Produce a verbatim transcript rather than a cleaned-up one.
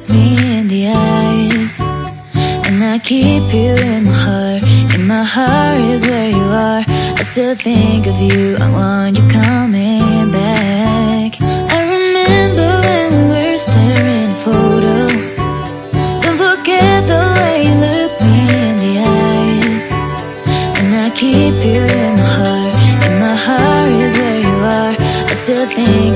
look me in the eyes, and I keep you in my heart. In my heart is where you are. I still think of you, I want you coming back. I remember when we were staring at a photo. Don't forget the way you look me in the eyes, and I keep you in my heart. In my heart is where you are. I still think